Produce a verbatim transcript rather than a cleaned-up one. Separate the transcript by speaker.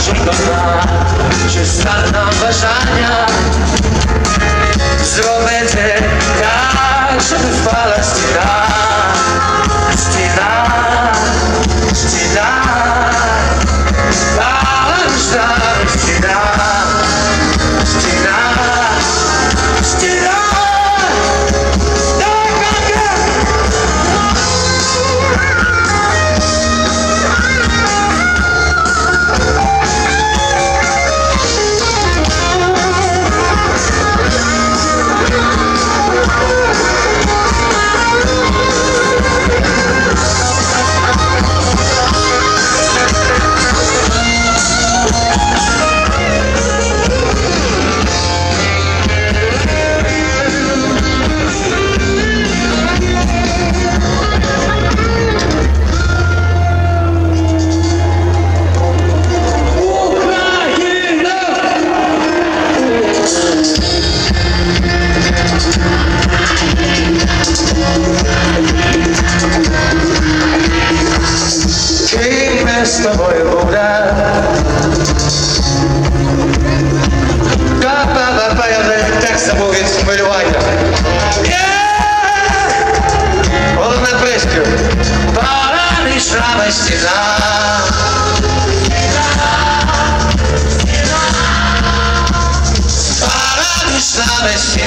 Speaker 1: чудова, що стане нам бажання зробити так, щоб не впала стіна, стіна, стіна, впала між нами стіна, стіна, стіна. З тобою буде капела паяних текстом від хвилювання. Головне приспів. Пара між нами стіна. Пара між нами стіна.